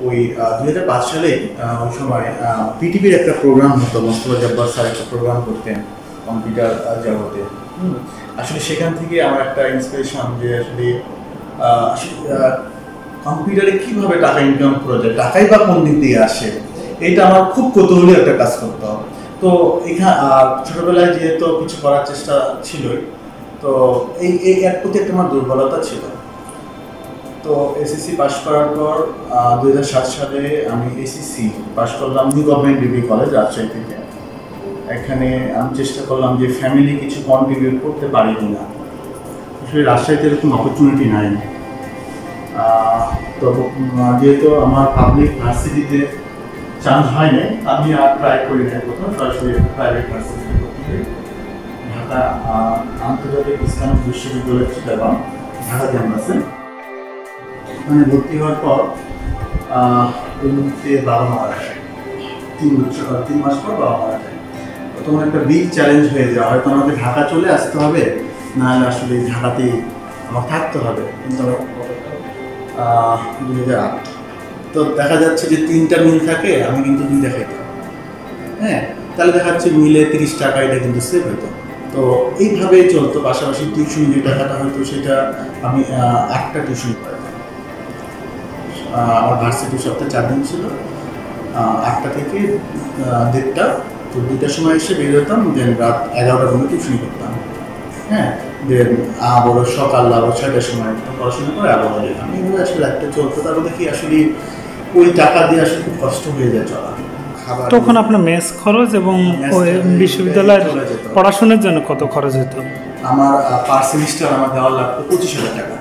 ওই 2005 সালে ওই সময় পিটিভির একটা প্রোগ্রাম হতো, মোস্তফা জব্বার স্যার একটা প্রোগ্রাম করতেন কম্পিউটার জগতে। আসলে সেখান থেকে আমার একটা ইন্সপিরেশন যে আসলে কম্পিউটারে কীভাবে টাকা ইনকাম করা যায়, টাকাই বা কোন দিক দিয়ে আসে, এইটা আমার খুব কৌতূহলী একটা কাজ করতো। তো এখানে ছোটোবেলায় যেহেতু কিছু করার চেষ্টা ছিলই, তো এই এর প্রতি একটা আমার দুর্বলতা ছিল। তো এসএসসি পাশ করার পর 2007 সালে আমি এসএসসি পাশ করলাম new government degree college Rajshahi থেকে। এখানে আমি চেষ্টা করলাম যে ফ্যামিলি কিছু কন্ট্রিবিউট করতে পারি কিনা, আসলে রাজশাহীতে এরকম অপরচুনিটি নাই। তো যেহেতু আমার পাবলিক ভার্সিটিতে চান্স হয় নাই, আমি আর ট্রাই করি নাই, প্রথম সরাসরি প্রাইভেট ভার্সিটিতে ভর্তি হই। ঢাকা আন্তর্জাতিক ইসলামিক বিশ্ববিদ্যালয় চিটাগাং ঢাকা ক্যাম্পাসে। ওখানে ভর্তি হওয়ার পর ওই মুহূর্তে বাবা মারা যায়, 3 মাস পর বাবা মারা যায়। তখন একটা বিগ চ্যালেঞ্জ হয়ে যায়, হয়তো আমাকে ঢাকা চলে আসতে হবে, নাহলে আসলে ঢাকাতেই আমার থাকতে হবে। কিন্তু 2008 তো দেখা যাচ্ছে যে 3টা মিল থাকে, আমি কিন্তু 2 দেখাইতাম। হ্যাঁ, তাহলে দেখা যাচ্ছে মিলে 30 টাকা, এটা কিন্তু সেভ হতো। তো এইভাবেই চলতো। পাশাপাশি টিউশন যে টাকাটা হয়তো সেটা আমি 8টা টিউশন করাতাম। আমার ভার্সিটি সপ্তাহে 4 দিন ছিল, 8টা থেকে 1:30, তো 2টার সময় এসে বের হতাম, দেন রাত 11টা পর্যন্ত টিউশন করতাম। হ্যাঁ, দেন আবার সকাল আবার 6টার সময় পড়াশোনা করে আবার যেতাম। এইভাবে আসলে একটা চলতো। তারপর দেখি আসলে ওই টাকা দিয়ে আসলে খুব কষ্ট হয়ে যায় চলা। তখন আপনার মেস খরচ এবং বিশ্ববিদ্যালয়ের পড়াশোনার জন্য কত খরচ হতো? আমার পার সেমিস্টার আমার দেওয়া লাগতো 25,000 টাকা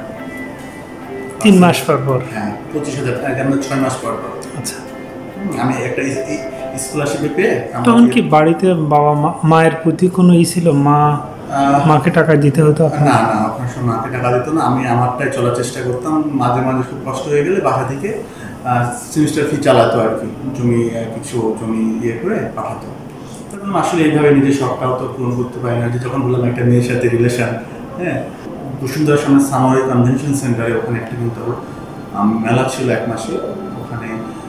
3 মাস পর পর। হ্যাঁ, 25,000 টাকা, 6 মাস পর পর। আচ্ছা, আমি একটা স্কলারশিপে পেয়ে। তখন কি বাড়িতে বাবা মায়ের প্রতি কোনো ছিল, মাকে টাকা দিতে হতো? না না, আপনার সব মাকে টাকা দিত না, আমি আমারটাই চলার চেষ্টা করতাম। মাঝে মাঝে খুব কষ্ট হয়ে গেলে বাসা থেকে সেমিস্টার ফি চালাতো আর কি, কিছু জমি ইয়ে করে পাঠাতো। তখন আসলে এইভাবে নিজের শখটাও তো পূরণ করতে পারি না। যে যখন বললাম একটা মেয়ের সাথে রিলেশন, হ্যাঁ, বসুন্ধরার সামনে সামরিক কনভেনশন সেন্টারে ওখানে একটা কিন্তু মেলা ছিল 1 মাসে। ওখানে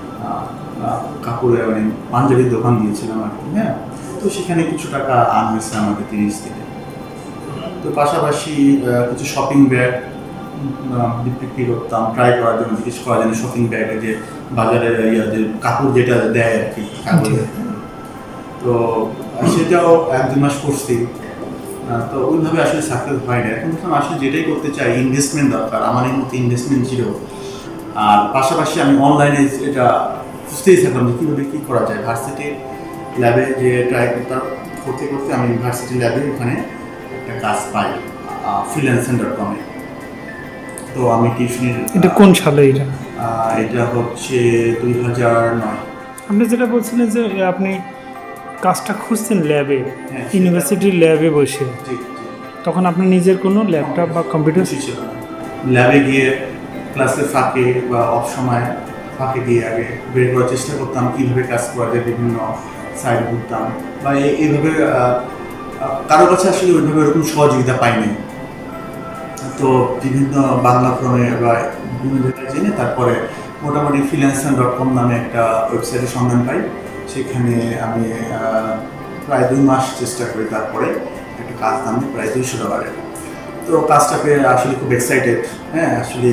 কাপড়ের মানে পাঞ্জাবির দোকান দিয়েছিলাম আর কি। হ্যাঁ, তো সেখানে কিছু টাকা আর্ন হয়েছে আমাকে 30 থেকে। তো পাশাপাশি কিছু শপিং ব্যাগ বিক্রি করতাম, ট্রাই করার জন্য, জিজ্ঞেস করার জন্য শপিং ব্যাগে যে বাজারের যে কাপড় যেটা দেয় আর কি কাপড়ে, তো সেটাও 1-2 মাস করছি। তো ওইভাবে আসলে সাকসেস হয় না। এখন আসলে যেটাই করতে চাই ইনভেস্টমেন্ট দরকার, আমার এই মতো ইনভেস্টমেন্ট ছিল। আর পাশাপাশি আমি অনলাইনে এটা বুঝতেই থাকলাম যে কীভাবে কী করা যায়। ভার্সিটি ল্যাবে যে ট্রাই করতে করতে আমি ভার্সিটি ল্যাবে ওখানে একটা কাজ পাই freelancer.com-এ। তো আমি টিউশনের। এটা কোন সালে? এটা হচ্ছে 2009। আপনি যেটা বলছিলেন যে আপনি কাজটা খুঁজছেন ল্যাবে, ইউনিভার্সিটির ল্যাবে বসে, তখন আপনার নিজের কোনো ল্যাপটপ বা কম্পিউটার ছিল না। ল্যাবে গিয়ে ক্লাসের ফাঁকে বা অফ সময় ফাঁকে গিয়ে আগে বের করার চেষ্টা করতাম কীভাবে কাজ করা যায়, বিভিন্ন সাইট ঘুরতাম বা এইভাবে। কারো কাছে আসলে ওইভাবে ওরকম সহযোগিতা পাইনি। তো বিভিন্ন বাংলা ফোনে বা বিভিন্ন জায়গায় জেনে তারপরে মোটামুটি freelancer.com নামে একটা ওয়েবসাইটের সন্ধান পাই। সেখানে আমি প্রায় 2 মাস চেষ্টা করি, তারপরে একটা কাজ নামে প্রায় $200। তো কাজটাকে আসলে খুব এক্সাইটেড। হ্যাঁ, আসলে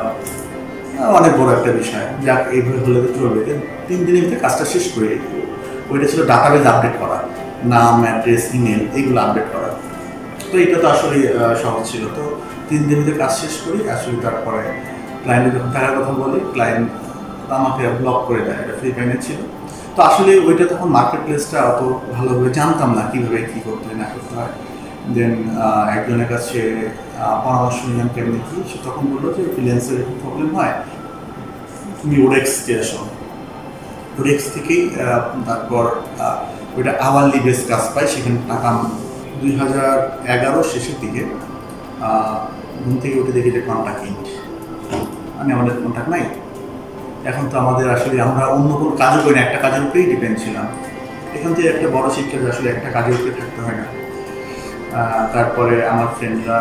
অনেক বড় একটা বিষয়, যাক এইভাবে হলে তো চলবে। 3 দিনের ভিতরে কাজটা শেষ করে। ওইটা ছিল ডাটাবেজ আপডেট করা, নাম, অ্যাড্রেস, ইমেল এগুলো আপডেট করা। তো এটা তো আসলে সহজ ছিল। তো 3 দিনের ভিতরে কাজ শেষ করি। আসলে তারপরে ক্লায়েন্টের যখন টাকার কথা বলি, ক্লায়েন্ট আমাকে ব্লক করে দেয়। এটা ফ্রি পেমেন্ট ছিল। তো আসলে ওইটা তখন মার্কেট প্লেসটা অত ভালোভাবে জানতাম না কীভাবে কী করতে হয় না করতে হয়। দেন একজনের কাছে পরামর্শ নিলাম কেমনি কী। সে তখন বললো যে ফ্রিল্যান্সের প্রবলেম হয়, তুমি ওডেক্সকে আসো। ওডেক্স থেকেই তারপর ওইটা আওয়ারলি বেস কাজ পাই। সেখানে টাকা 2011 শেষের দিকে ঘুম থেকে উঠে দেখি যে কন্ট্যাক্ট ইন, মানে আমাদের কন্ট্যাক্ট নাই। এখন তো আমাদের আসলে আমরা অন্য কোনো কাজও করি না, একটা কাজের উপরেই ডিপেন্ড ছিলাম। এখান থেকে একটা বড় শিক্ষা যে আসলে একটা কাজের উপরে থাকতে হয় না। তারপরে আমার ফ্রেন্ডরা,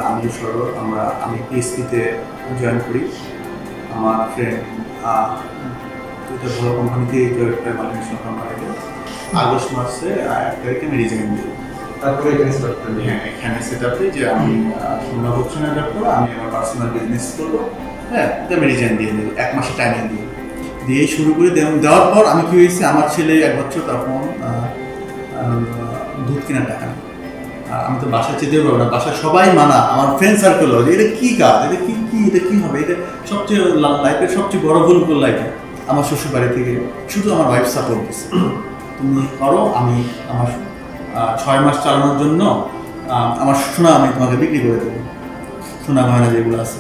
আমি পিএসপিতে জয়েন করি। আমার ফ্রেন্ড এটা ভালো কোম্পানিতে মাল্টিনেশনাল কোম্পানিতে আগস্ট মাসে 1 তারিখে আমি রিজাইন দিই। তারপরে এখানে স্টার্ট করলেন? হ্যাঁ, এখানে সেট আপে যে আমি সুন্দর হচ্ছে না যাবো, আমি আমার পার্সোনাল বিজনেস করবো। হ্যাঁ, আমি রিজাইন দিয়ে দিই, 1 মাসে টাইমিং দিয়ে শুরু করে দেওয়ার পর আমি কি হয়েছে, আমার ছেলে 1 বছর, তখন দুধ কেনার টাকা নেই। আমি তো বাসা যেতেও পারবো না, বাসায় সবাই মানা, আমার ফ্রেন্ড সার্কেল যে এটা কী কাজ, এটা কী হবে, এটা সবচেয়ে লাইফের সবচেয়ে বড় ভুল করলো এটা। আমার শ্বশুর বাড়ি থেকে শুধু আমার ওয়াইফ সাপোর্ট দিচ্ছে, তুমি করো, আমি আমার 6 মাস চালানোর জন্য আমার সোনা আমি তোমাকে বিক্রি করে দেবো, সোনা গয়না যেগুলো আছে।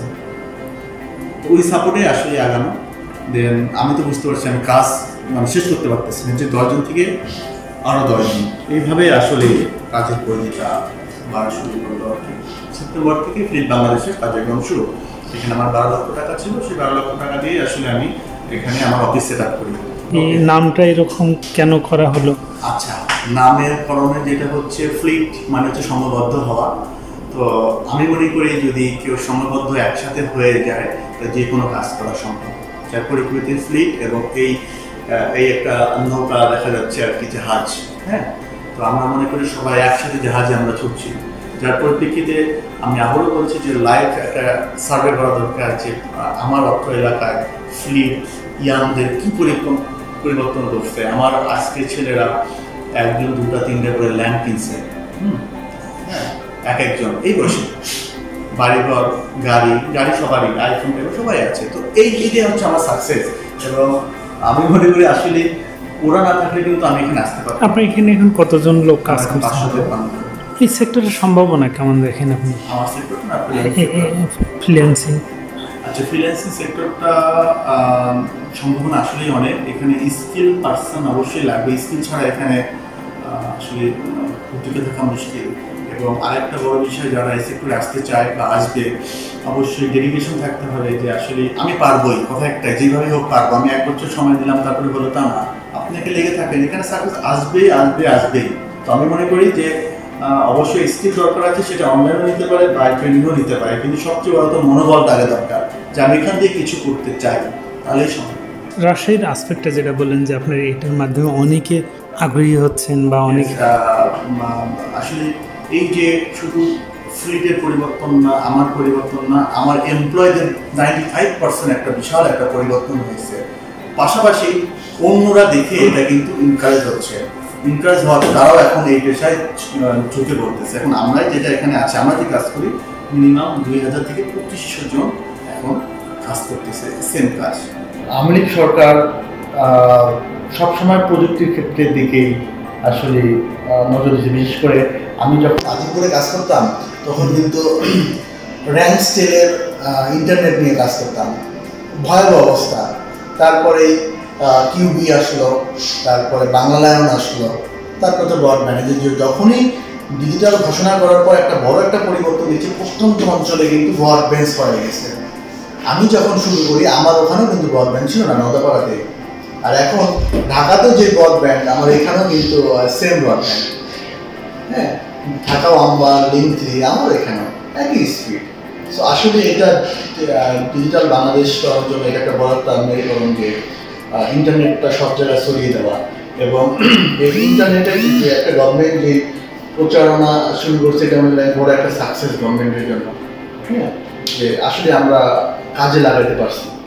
ওই সাপোর্টে আসলে আগানো। দেন আমি তো বুঝতে পারছি আমি কাজ শেষ করতে পারতেছি না, যে 10 জন থেকে আরও 10 জন, এইভাবে আসলে কাজের পরিধিটা বাড়া শুরু করলো আর কি। সেপ্টেম্বর থেকে ফ্লিট বাংলাদেশের কার্যক্রম শুরু। এখানে আমার 12 লক্ষ টাকা ছিল, সেই 12 লক্ষ টাকা দিয়ে আসলে আমি এখানে আমার অফিস সেট আপ করি। এই নামটা এরকম কেন করা হলো? আচ্ছা, নামের কারণে যেটা হচ্ছে ফ্লিট মানে হচ্ছে সংঘবদ্ধ হওয়া। তো আমি মনে করি যদি কেউ সংঘবদ্ধ একসাথে হয়ে যায় তো যে কোনো কাজ করা সম্ভব। যার পরিপ্রেক্ষিতে ফ্লিট এবং এই একটা নৌকা দেখা যাচ্ছে আর কি, জাহাজ। হ্যাঁ, তো আমরা মনে করি সবাই একসাথে জাহাজে আমরা ছুটছি। যার পরিপ্রেক্ষিতে আমি আবারও বলছি যে লাইফ একটা সার্ভে করা দরকার, যে আমার অর্থ এলাকায় ফ্লিট ইয়াংদের কী পরিবর্তন করছে। আমার আজকে ছেলেরা 1, 2, 3 করে ল্যান্ড কিনছে। হ্যাঁ, একজন এই বয়সে বাড়িঘর, গাড়ি সবারই, আইফোন সবাই আছে। তো এইটাই হচ্ছে আমার সাকসেস। এবং আমি মনে করি আসলে ওরা না থাকলে কিন্তু আমি এখানে আসতে পারবো। আপনি এখানে এখন কতজন লোক কাজ করছেন? এই সেক্টরের সম্ভাবনা কেমন দেখেন আপনি? আমার সেক্টরটা না ফ্রিল্যান্সিং। আচ্ছা, ফ্রিল্যান্সিং সেক্টরটা সম্ভাবনা আসলেই অনেক। এখানে স্কিল পার্সন অবশ্যই লাগবে, স্কিল ছাড়া এখানে আসলে টিকে থাকা মুশকিল। এবং আরেকটা বড় বিষয়, যারা এই সেক্টরে আসতে চায় বা আসবে, অবশ্যই ডেডিকেশন থাকতে হবে যে আসলে আমি পারবোই, কথা একটাই, যেভাবে হোক পারবো। আমি 1 বছর সময় দিলাম তারপরে বলো তা না, আপনাকে লেগে থাকেন, এখানে সাকসেস আসবেই। তো আমি মনে করি যে অবশ্যই স্কিল দরকার আছে, সেটা অনলাইনও নিতে পারে বা ট্রেনিংও নিতে পারে, কিন্তু সবচেয়ে বড় তো মনোবলটা আগে দরকার, যে আমি এখান দিয়ে কিছু করতে চাই, তাহলেই সম্ভব। রাজশাহীর আসপেক্টটা যেটা বললেন যে আপনার এটার মাধ্যমে অনেকে আগ্রহী হচ্ছেন বা অনেক, আসলে এই যে শুধু ফ্লিটের পরিবর্তন না, আমার পরিবর্তন না, আমার এমপ্লয়ীদের 95% একটা বিশাল একটা পরিবর্তন হয়েছে। পাশাপাশি অন্যরা দেখে এটা কিন্তু ইনকারেজ হওয়ার তারাও এখন এই পেশায় ঝুঁকে পড়তেছে। এখন আমরা যেটা এখানে আছে, আমরা যে কাজ করি, মিনিমাম 2000 থেকে 2500 জন এখন কাজ করতেছে সেম কাজ। আওয়ামী লীগ সরকার সবসময় প্রযুক্তির ক্ষেত্রের দিকেই আসলে নজর দিয়েছে। বিশেষ করে আমি যখন আজিমপুরে কাজ করতাম তখন কিন্তু র্যাঙ্ক স্টেলের ইন্টারনেট নিয়ে কাজ করতাম, ভয়াবহ অবস্থা। তারপরে কিউবি আসলো, তারপরে বাংলালায়ন আসলো, তারপরে তো ব্রডব্যান্ড। যখনই ডিজিটাল ঘোষণা করার পর একটা বড় একটা পরিবর্তন দিচ্ছে, প্রত্যন্ত অঞ্চলে কিন্তু ব্রডব্যান্ড হয়ে গেছে। আমি যখন শুরু করি আমার ওখানেও কিন্তু ব্রডব্যান্ড ছিল না, নদাপাড়াতে। আর এখন ঢাকাতেও যে ব্রডব্যান্ড, আমার এখানেও কিন্তু সেম ব্রডব্যান্ড। হ্যাঁ, ঢাকা আম্বার, লিঙ্ক 3 আমার এখানেও একই স্পিড। সো আসলে এটা ডিজিটাল বাংলাদেশ করার জন্য এটা একটা বড় একটা মেরুকরণ, যে ইন্টারনেটটা সব জায়গায় ছড়িয়ে দেওয়া। এবং এই ইন্টারনেটের যে একটা গভর্নমেন্ট যে প্রচারণা শুরু করছে, এটা বড় একটা সাকসেস গভর্নমেন্টের জন্য। হ্যাঁ, যে আসলে আমরা কাজে লাগাতে পারছি।